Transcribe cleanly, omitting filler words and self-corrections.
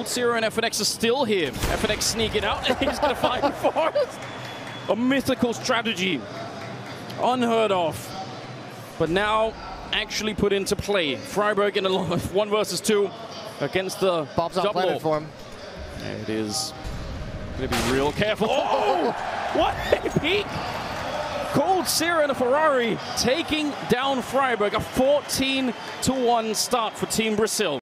Cold Zero and FNX are still here. FNX sneaking out, and he's going to find Forest. A mythical strategy. Unheard of. But now actually put into play. Freiburg in a 1 versus 2 against the Bob's on planet for him. There it is. Going to be real careful. Oh! What a peek! Cold Zero and a Ferrari taking down Freiburg. A 14-1 start for Team Brazil.